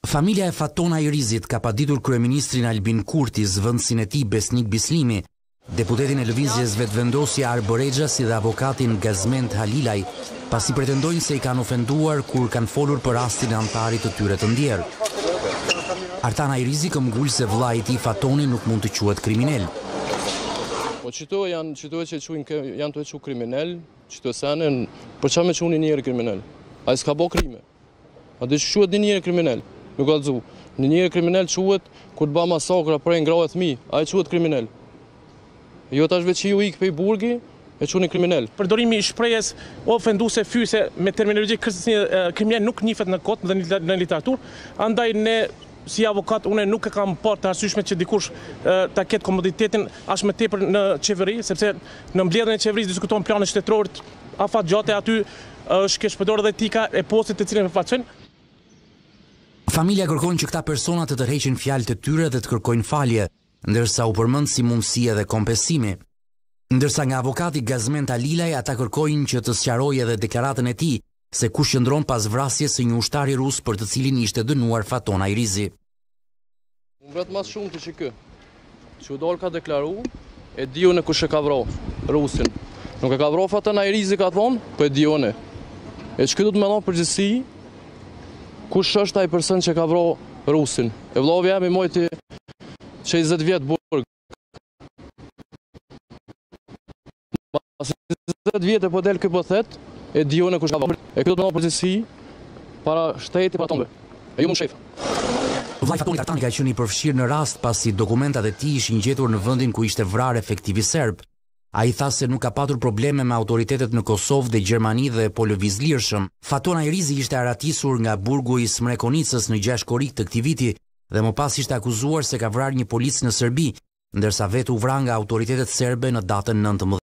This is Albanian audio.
Familja e Fatona Irizit ka paditur kryeministrin Albin Kurti, zëvendësin e tij Besnik Bislimi, deputetin e lëvizjes vetëvendosje Arbo Rexha si dhe avokatin Gazment Halilaj, pasi pretendojnë se i kanë ofenduar kur kanë folur për rastin e anëtarit të tyre të ndjerë. Artana Irizi këmbgul se vëllai i tij Fatoni nuk mund të quhet kriminal. Po çto janë që janë të quajtur kriminal, çto sanë për çfarë më çuni njëri kriminal? Ai s'ka bë krime. A do të quhet njëri kriminal? Nuk gallzu. Në njëri kriminal quhet kur të bë masakra për ngrohtë fëmijë, ai quhet kriminal. Jo tash veç ju ik pe burgi e çuni kriminal. Përdorimi i shprehjes ofenduese fyse me terminologji kriminal nuk njihet në kod dhe në literaturë, andaj ne si avokat unë nuk e kam parë të arsyeshme që dikush ta ketë komoditetin as më tepër në qeveri, sepse në mbledhjen e qeverisë diskuton planet shtetëror afatgjate, aty është keq përdorur dhe etika e postit të cilën përfaqësojnë. Familja kërkon që këta persona të tërheqin fjalët e tyre dhe të kërkojnë falje, ndërsa u përmend si mundësi edhe kompensimi. Ndërsa nga avokati Gazment Halilaj ata kërkojnë që të sqarojë edhe deklaratën e tij se kush qëndron pas vrasjes së një ushtari rus për të cilin ishte dënuar Fatona Irizi. Mbret mas shumë të që kë, që u dal ka deklaru, e dione kush e ka vro, rusin. Nuk e ka vro Fatona Irizi ka thonë, po e dione. E që këtë du të me dhonë përgjithësi, kush është ai person që ka vro rusin. E vllovi jam i mojti që 20 vjetë burg. Pas 20 vjetë e po del këpo thet, e dione kush ka vro. E këtë du të me dhonë përgjithësi, para shteti para tombe. E ju mund shef. Vllai Fatonit Artani ka qenë i përfshirë në rast pasi dokumentat e tij ishin gjetur në vendin ku ishte vrarë efektivi serb. Ai tha se nuk ka patur probleme me autoritetet në Kosovë dhe Gjermani dhe po lëviz lirshëm. Fatona Irizi ishte aratisur nga burgu i Smrekonicës në 6 korrik të këtij viti dhe më pas ishte akuzuar se ka vrarë një polic në Serbi, ndërsa vetë u vra nga autoritetet serbe në datën 19